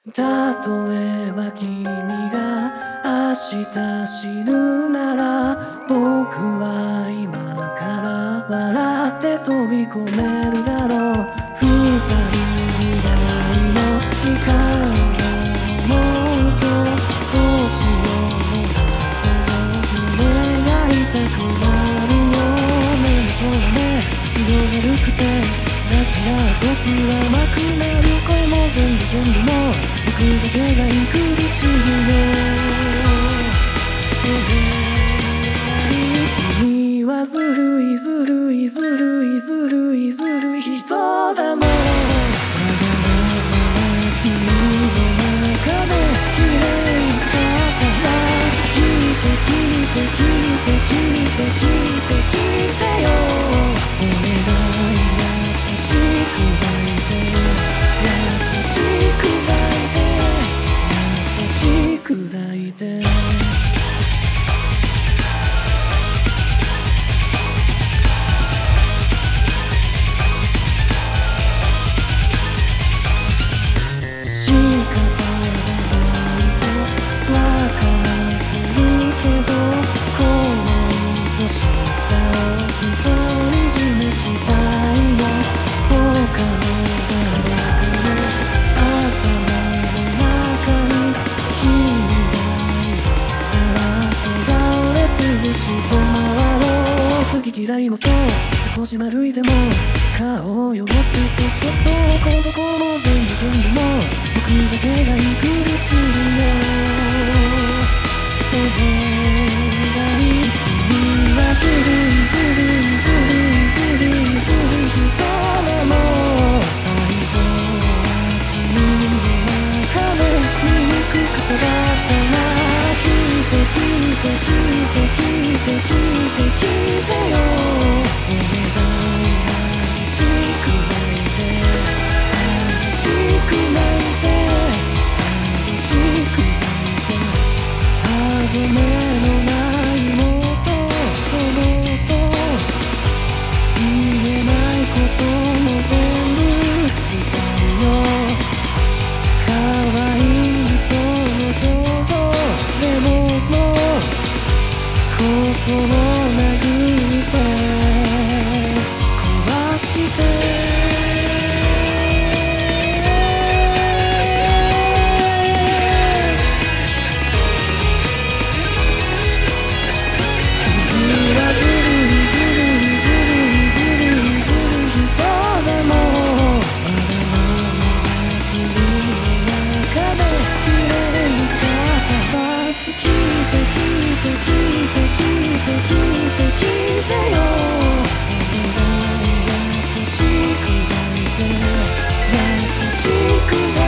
例えば君が明日死ぬなら、僕は今から笑って飛び込めるだろう。二人ぐらいの時間を思うと、どうしようもないほど胸が痛くなるよね。そうだね、強がる癖だから時は甘くなる。声も全部もう僕だけが苦しいよ。君はずるいずるいずるいずるいずるい人だもん。まだまだ君の中で綺麗さから聞いて聞いて聞いて聞いて聞いて聞いてよ。お願い優しく抱いて優しく抱いて優しく抱いて。嫌いもそう少し丸いでも顔を汚すとちょっとこのとこも全部もう僕だけが苦しいよ。お願い君はずるいずるいずるいずるいずるい人でも愛情は君の中で醜くさだったな。聞いて聞いて聞いて聞いて聞いて聞いてよ。お願い激しく泣いて激しく泣いて激しく泣いて。歯止めのない妄想と妄想、言えないことも全部したいよ。かわいそうの表情でももう心を殴って優しく